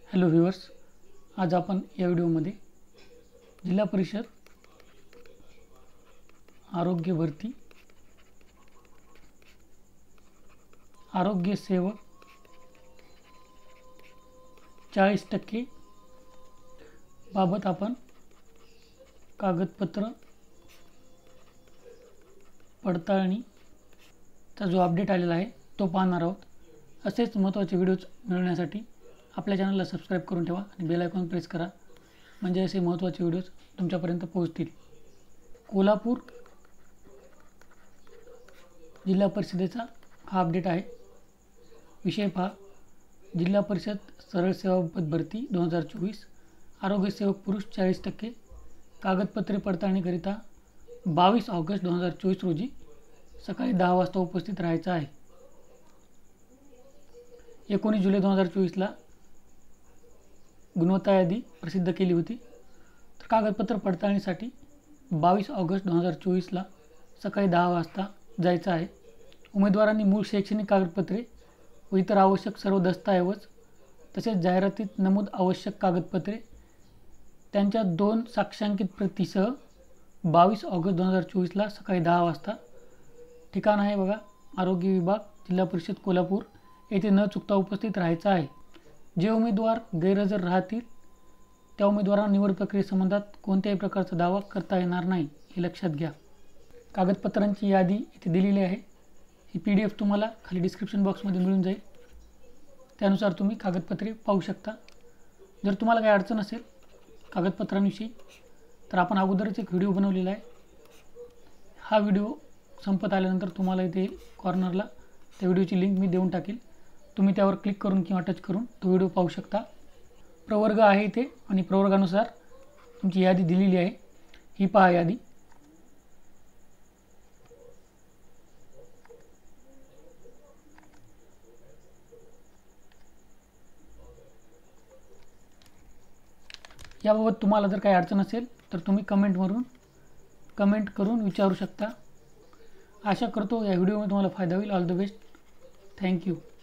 Hello viewers, आज आपण या व्हिडिओमध्ये जिल्हा परिषद आरोग्य भरती आरोग्य सेवक 40% बाबत आपण कागदपत्र पडताळणीचा जो अपडेट आलेला आहे तो पाहणार आहोत। असेच महत्त्वाचे व्हिडिओज मिळवण्यासाठी आपल्या चॅनलला सबस्क्राइब करून ठेवा आणि बेल आयकॉन प्रेस करा, म्हणजे असे महत्त्वाचे व्हिडिओज तुमच्यापर्यंत पोहोचतील। कोल्हापूर जिल्हा परिषदेचा हा अपडेट आहे। विषय पहा, जिल्हा परिषद सरळ सेवा पद भरती 2024 आरोग्य सेवक पुरुष 40%, कागदपत्रे पडताळणीकरिता 22 ऑगस्ट 2024 रोजी सकाळी 10 वाजता उपस्थित राहायचं आहे। 19 जुलै 2024 ला गुणवत्ता यादी प्रसिद्ध केली होती। तर कागदपत्र पडताळणीसाठी 22 ऑगस्ट 2024 ला सकाळी 10 वाजता जायचं आहे। उमेदवारांनी मूळ शैक्षणिक कागदपत्रे व इतर आवश्यक सर्व दस्तऐवज तसेच जाहिरातीत नमूद आवश्यक कागदपत्रे त्यांच्या 2 साक्षांकित प्रतीसह 22 ऑगस्ट 2024 ला सकाळी 10 वाजता, ठिकाण आहे बघा आरोग्य विभाग जिल्हा परिषद कोल्हापूर येथे न चुकता उपस्थित राहायचं आहे। जे उमेदवार गैरहजर राहतील त्या उमेदवारांना निवड प्रक्रियेसंबंधात कोणत्याही प्रकारचा दावा करता येणार नाही, हे लक्षात घ्या। कागदपत्रांची यादी इथे दिलेली आहे। ही PDF तुम्हाला खाली डिस्क्रिप्शन बॉक्समध्ये मिळून जाईल, त्यानुसार तुम्ही कागदपत्रे पाहू शकता। जर तुम्हाला काही अडचण असेल कागदपत्रांविषयी तर आपण अगोदरच एक व्हिडिओ बनवलेला आहे। हा व्हिडिओ संपत आल्यानंतर तुम्हाला इथे कॉर्नरला त्या व्हिडिओची लिंक मी देऊन टाकेल, तुम्ही त्यावर क्लिक करून किंवा टच करून तो व्हिडिओ पाहू शकता। प्रवर्ग आहे इथे आणि प्रवर्गानुसार तुमची यादी दिलेली आहे। ही पहा यादी। याबाबत तुम्हाला जर काही अडचण असेल तर तुम्ही कमेंट करून विचारू शकता। आशा करतो या व्हिडिओमध्ये तुम्हाला फायदा होईल। All the best, thank you.